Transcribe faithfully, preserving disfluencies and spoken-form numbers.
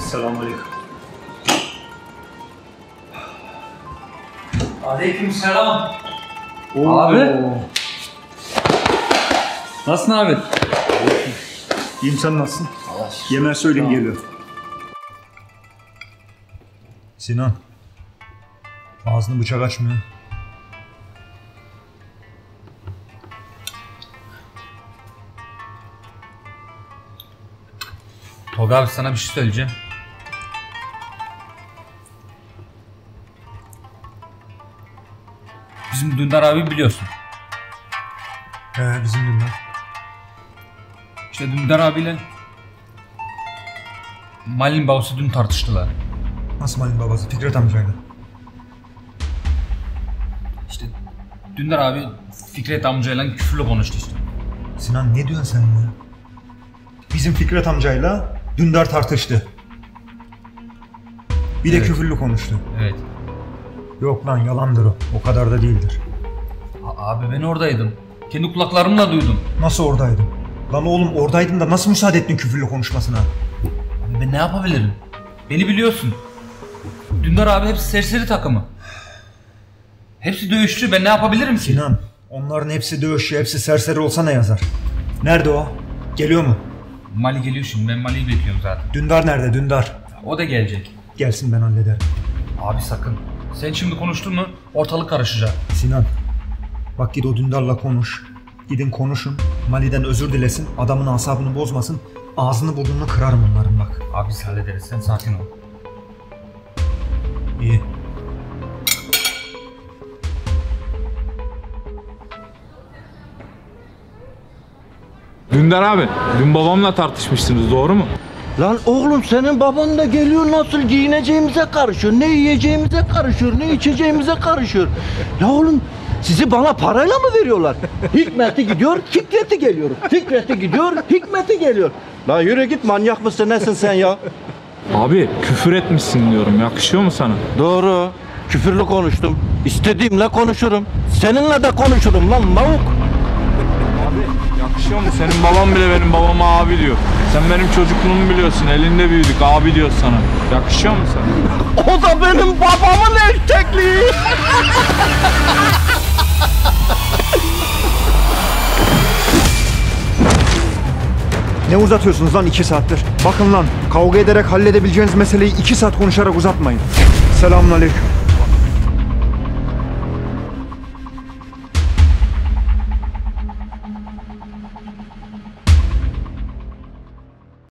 Selamünaleyküm. Aleykümselam. Oo. Abi. Nasılsın abi? İyiyim, sen nasılsın? Yemeğe söyleyeyim, geliyor. Sinan. Ağzını bıçak açmıyor. Tolga abi, sana bir şey söyleyeceğim. Bizim Dündar abi biliyorsun. He, bizim Dündar. İşte Dündar abiyle Malin babası dün tartıştılar. Nasıl Malin babası? Fikret amcayla. İşte Dündar abi Fikret amcayla küfürlü konuştu işte. Sinan, ne diyorsun sen ya? Bizim Fikret amcayla Dündar tartıştı. Bir de Evet. küfürlü konuştu. Evet. Yok lan, yalandır o. O kadar da değildir. A- abi ben oradaydım. Kendi kulaklarımla duydum. Nasıl oradaydın? Lan oğlum, oradaydın da nasıl müsaade ettin küfürlü konuşmasına? Abi ben ne yapabilirim? Beni biliyorsun. Dündar abi hepsi serseri takımı. Hepsi dövüşçü, ben ne yapabilirim ki? Sinan, onların hepsi dövüşçü, hepsi serseri olsa ne yazar? Nerede o? Geliyor mu? Mali geliyor şimdi, ben Mali'yi bekliyorum zaten. Dündar nerede, Dündar? O da gelecek. Gelsin, ben hallederim. Abi sakın. Sen şimdi konuştun mu ortalık karışacak. Sinan, bak git o Dündar'la konuş. Gidin konuşun, Mali'den özür dilesin, adamın asabını bozmasın. Ağzını burnunu kırarım onların bak. Abi biz hallederiz, sen sakin ol. İyi. Dündar abi, dün babamla tartışmışsınız, doğru mu? Lan oğlum, senin baban da geliyor, nasıl giyineceğimize karışıyor, ne yiyeceğimize karışıyor, ne içeceğimize karışıyor. Ya oğlum, sizi bana parayla mı veriyorlar? Hikmet'i gidiyor, Fikret'i geliyor. Fikret'i gidiyor, Hikmet'i geliyor. Lan yürü git, manyak mısın nesin sen ya? Abi, küfür etmişsin diyorum, yakışıyor mu sana? Doğru, küfürlü konuştum. İstediğimle konuşurum. Seninle de konuşurum lan lavuk. Abi, yakışıyor mu? Senin baban bile benim babama abi diyor. Sen benim çocukluğumu biliyorsun, elinde büyüdük, abi diyor sana. Yakışıyor mu sana? O da benim babamın erkekliği. Ne uzatıyorsunuz lan iki saattir? Bakın lan, kavga ederek halledebileceğiniz meseleyi iki saat konuşarak uzatmayın. Selamünaleyküm.